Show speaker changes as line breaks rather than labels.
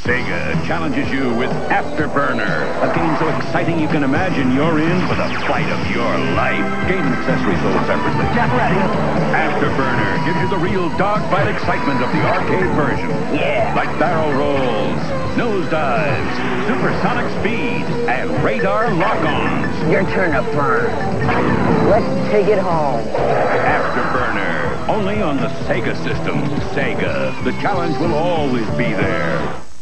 Sega challenges you with Afterburner, a game so exciting you can imagine you're in for the fight of your life. Game and accessories sold separately.
Get ready.
Afterburner gives you the real dogfight excitement of the arcade version.
Yeah.
Like barrel rolls, nosedives, supersonic speed, and radar lock-ons.
Your turn to burn. Let's take it home.
Afterburner, only on the Sega system. Sega, the challenge will always be there.